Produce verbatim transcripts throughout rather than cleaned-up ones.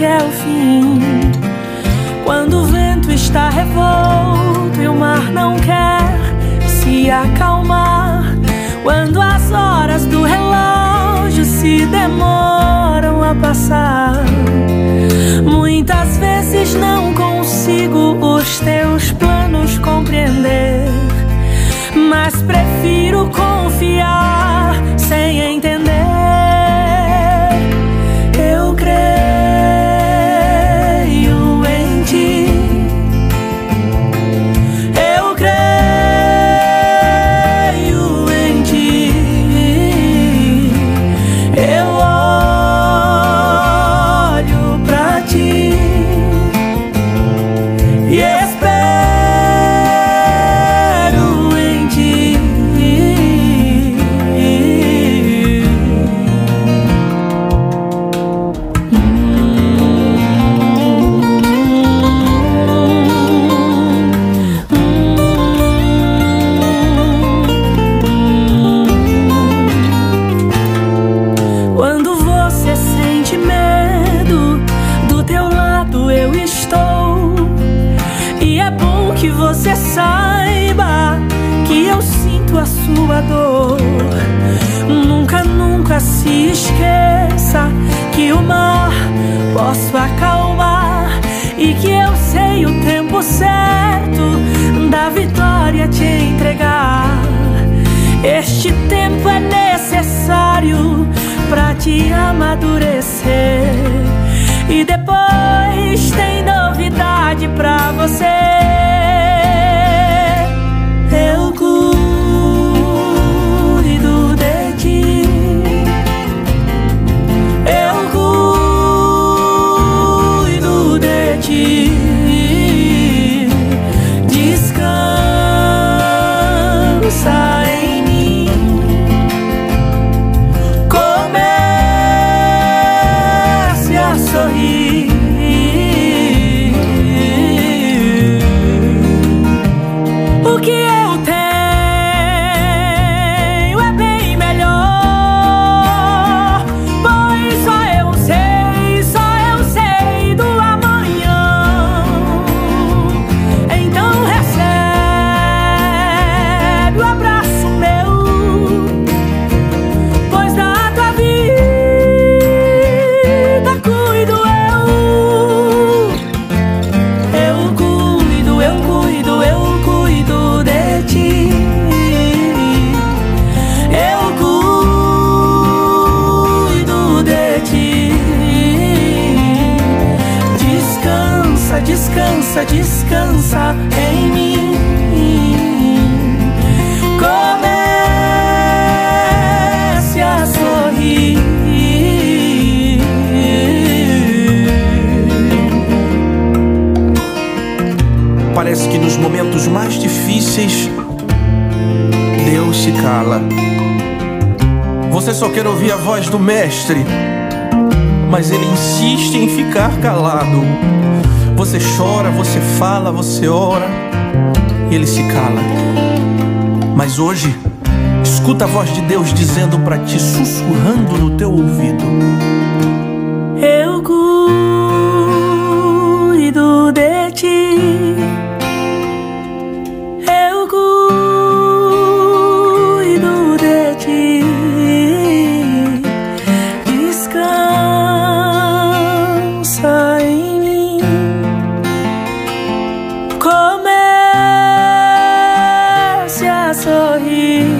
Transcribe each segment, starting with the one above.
que é o fim. Quando o vento está revolto e o mar não quer se acalmar. Quando as horas do relógio se demoram a passar. Muitas vezes não consigo os teus planos compreender, mas prefiro confiar sem entender. Eu creio em ti. Eu creio em ti. Eu olho pra ti e espero em ti. Quando você sente medo, do teu lado eu estou. E é bom que você saiba que eu sinto a sua dor. Nunca, nunca se esqueça que o mar posso acalmar e que eu sei o tempo certo da vitória te entregar. Este tempo é necessário pra te amadurecer. E depois tem novidade pra você. Eu cuido de ti. Eu cuido de ti. Descansa em mim. Comece a sorrir. O que eu tenho é bem melhor, pois só eu sei, só eu sei do amanhã. Então recebe o abraço meu, pois da tua vida cuido eu. Eu cuido, eu cuido, eu cuido de ti. Eu cuido de ti. Descansa, descansa, descansa em mim. Comece a sorrir. Parece que nos momentos mais difíceis Deus se cala. Você só quer ouvir a voz do mestre, mas ele insiste em ficar calado. Você chora, você fala, você ora e ele se cala. Mas hoje, escuta a voz de Deus dizendo pra ti, sussurrando no teu ouvido: Eu cuido de ti. Eu cuido de ti. Descansa em mim. Comece a sorrir.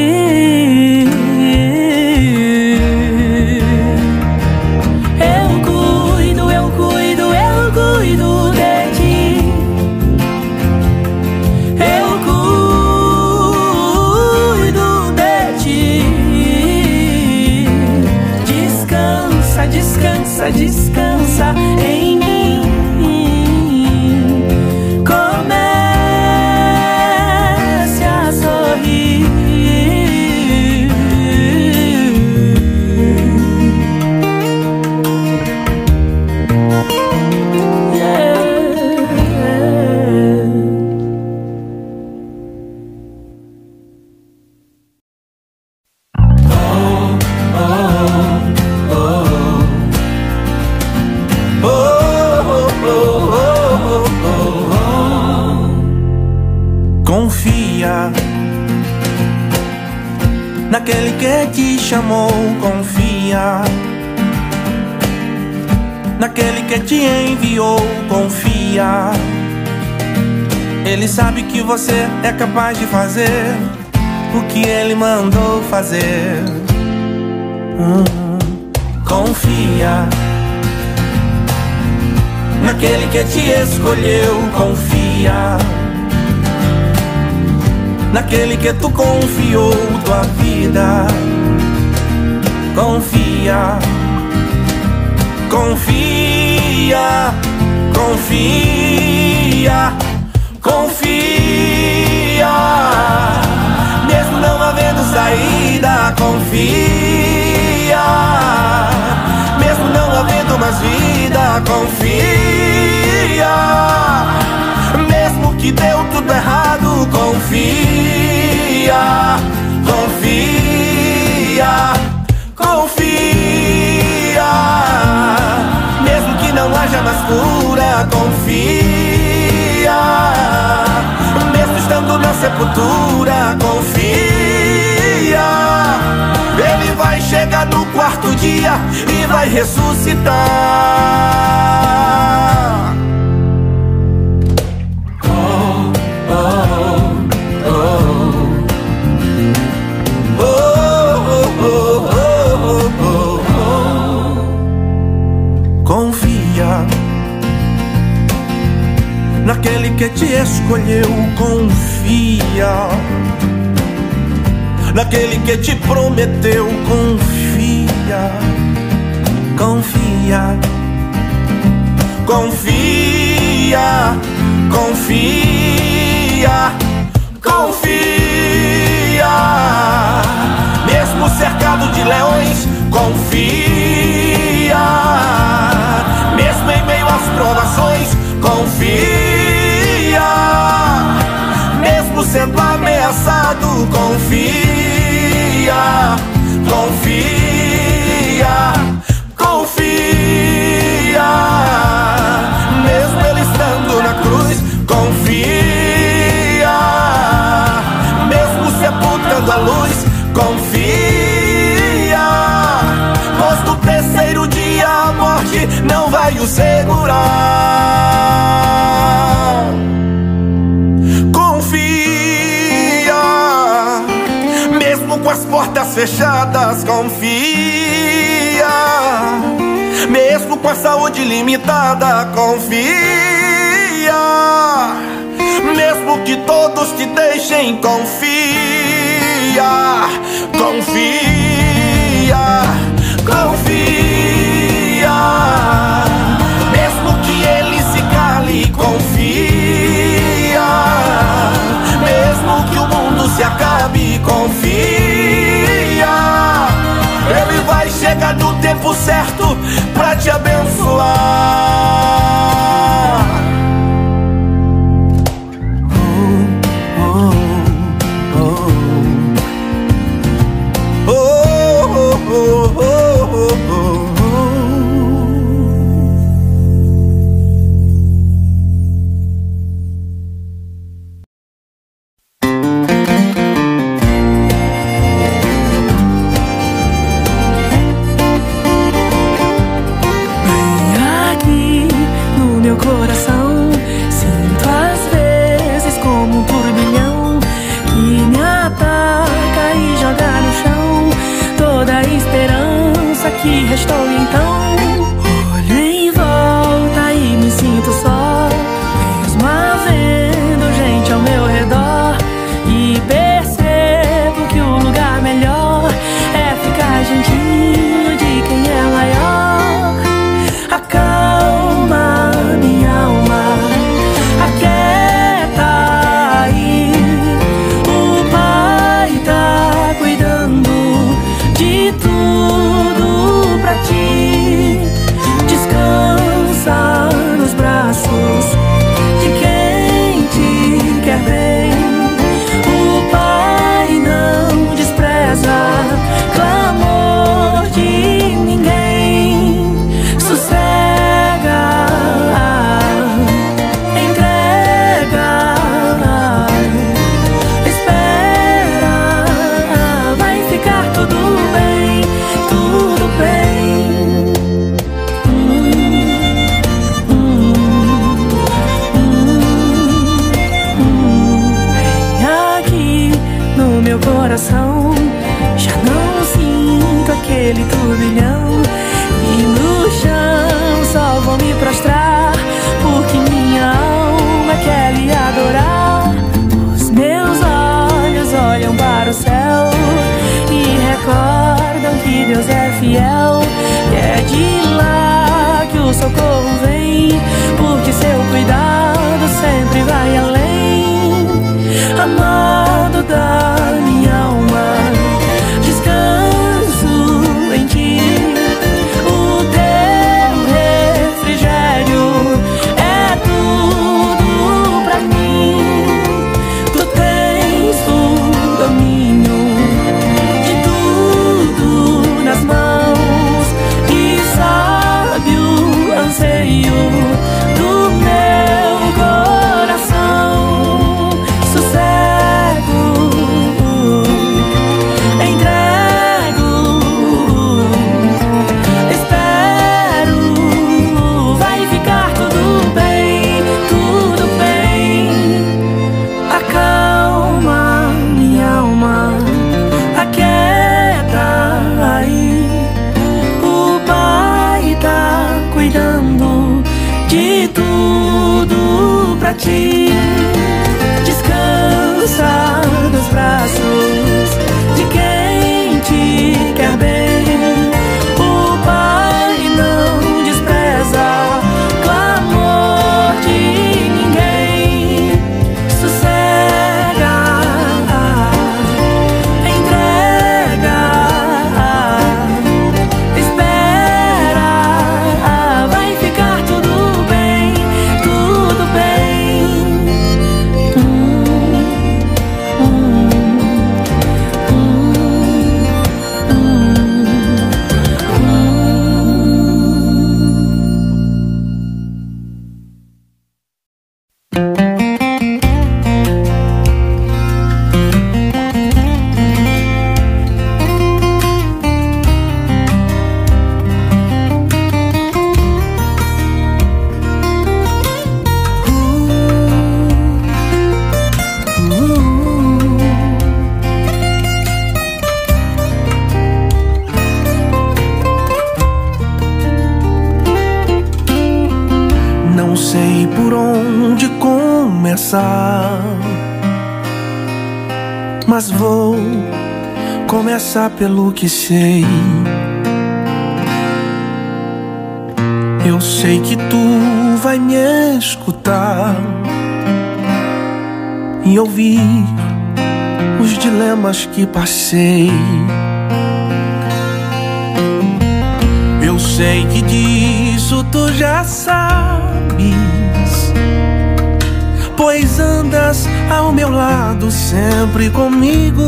Eu cuido, eu cuido, eu cuido de ti. Eu cuido de ti. Descansa, descansa, descansa em mim. Comece a sorrir. Oh, te chamou, confia. Naquele que te enviou, confia. Ele sabe que você é capaz de fazer o que ele mandou fazer. hum, Confia. Naquele que te escolheu, confia. Naquele que tu confiou tua vida, confia. Confia, confia, confia. Mesmo não havendo saída, confia. Mesmo não havendo mais vida, confia. Mesmo que deu tudo errado, confia. Confia, confia. Mesmo que não haja mais cura, confia. Mesmo estando na sepultura, confia. Ele vai chegar no quarto dia e vai ressuscitar. Oh, oh, oh. Oh, oh, oh, oh, oh, oh. Confia. Naquele que te escolheu, confia. Naquele que te prometeu, confia. Confia. Confia. Confia. Confia. Mesmo cercado de leões, confia. Mesmo em meio às provações, confia. Mesmo sendo ameaçado, confia. Confia. Confia. Mesmo ele estando na cruz, confia. Mesmo sepultando a luz, confia. Pois no terceiro dia a morte não vai o segurar. Confia. Mesmo com as portas fechadas, confia. Mesmo com a saúde limitada, confia. Mesmo que todos te deixem, confia. Confia. Confia. Mesmo que ele se cale, confia. Mesmo que o mundo se acabe, confia. Ele vai chegar no tempo certo pra te abençoar. Que restou então, olho em volta e me sinto só, mesmo havendo gente ao meu redor, e percebo que o lugar melhor é ficar juntinho de quem é maior. Acalma minha alma, aquieta aí, o Pai tá cuidando de tudo pra ti. Descansa nos braços de quem te quer bem. O Pai não despreza clamor de ninguém. Sossega, entrega, espera, vai ficar tudo bem. naquele turbilhão, e no chão só vou me prostrar, porque minha alma quer lhe adorar. Os meus olhos olham para o céu e recordam que Deus é fiel, que é de lá que o socorro vem, porque seu cuidado sempre vai além. Amado da minha alma, descanso em ti, o teu refrigério é tudo pra mim. Tu tens o domínio de tudo nas mãos, e sabe o anseio do meu coração. Sossego, entrego, espero, vai ficar tudo bem, tudo bem. Acalma minha alma, aquieta aí, o Pai tá cuidando de tudo pra ti. Descansa nos braços de quem te quer bem. O Pai não despreza clamor de ninguém. Sossega, entrega, espera, vai ficar tudo bem, tudo bem. Hum, hum, hum, Não sei por onde começar, mas vou começar pelo que sei. Eu sei que tu vai me escutar e ouvir os dilemas que passei. Eu sei que disso tu já sabes, pois andas ao meu lado sempre comigo.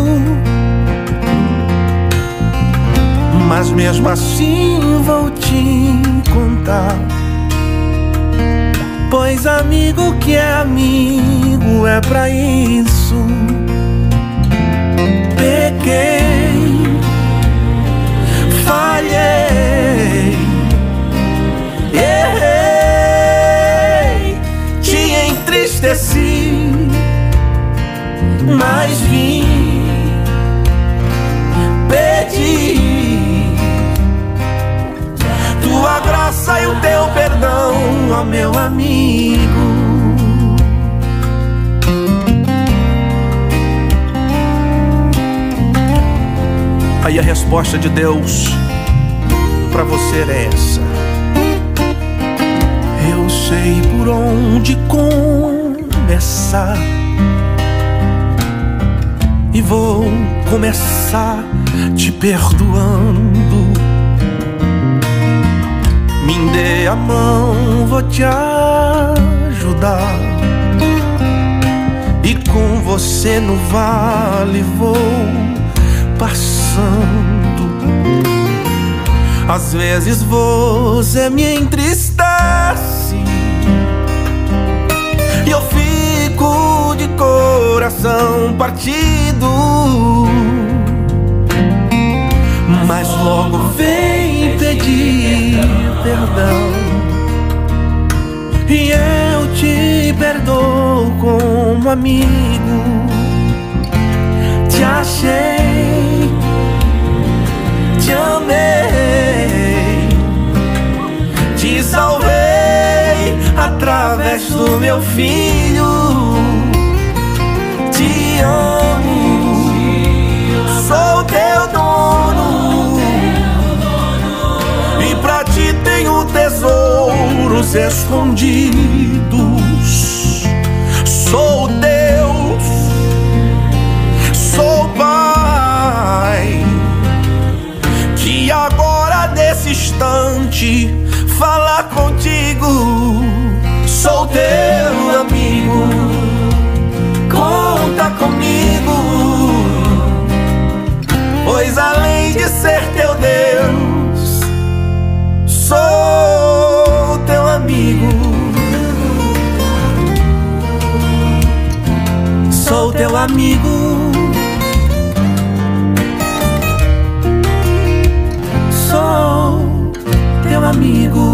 Mas mesmo assim vou te contar, pois amigo que é amigo é pra isso. Pequei, falhei, errei, te entristeci, mas vim pedir tua graça e o teu perdão, ó meu amigo. Aí a resposta de Deus pra você é essa: eu sei por onde começar e vou começar te perdoando. Me dê a mão, vou te ajudar, e com você no vale vou passando. Às vezes você me entristece e eu fico de coração partido, mas logo vem pedir perdão e eu te perdoo como amigo. Te achei, te amei, meu filho, te amo, sou teu dono, e pra ti tenho tesouros escondidos. Sou Deus, sou Pai, que agora nesse instante falar contigo. Sou teu amigo, conta comigo, pois além de ser teu Deus, sou teu amigo. Sou teu amigo, sou teu amigo.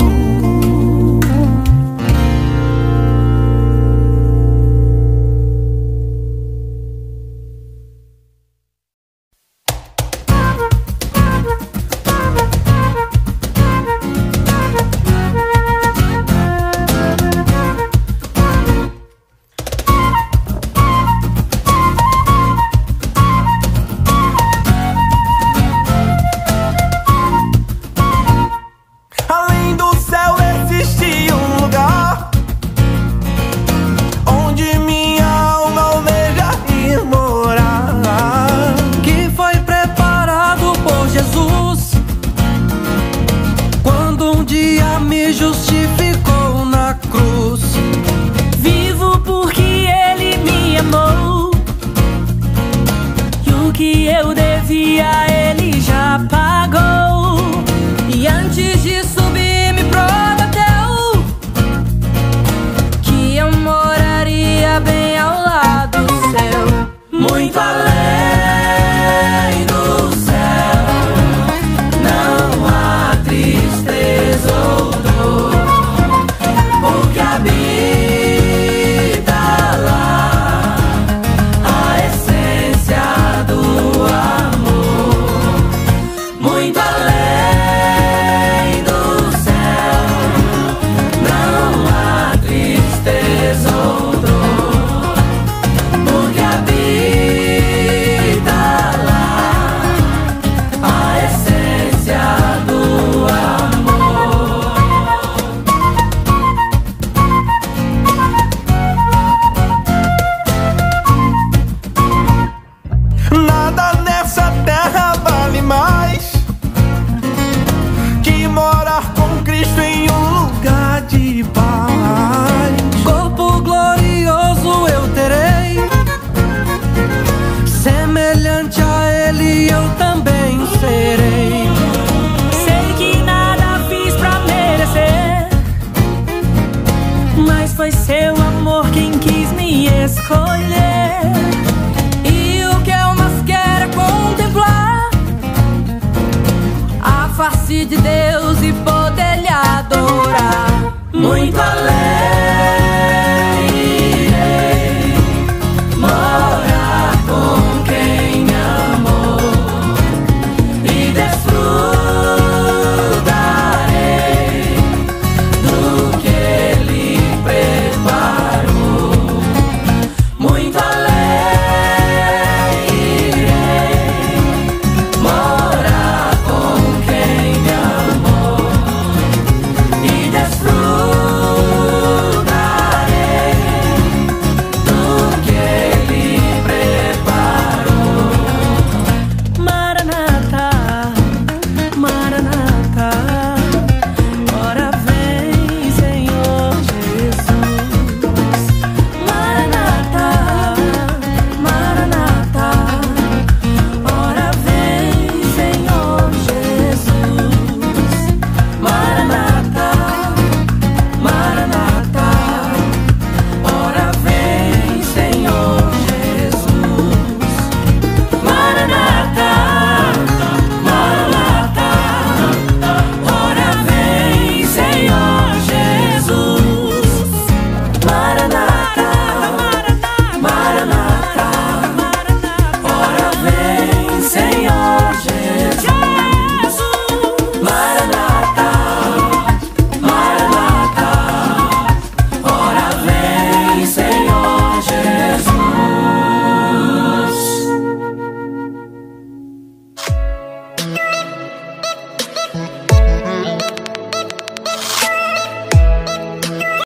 De Deus e poder lhe adorar muito além.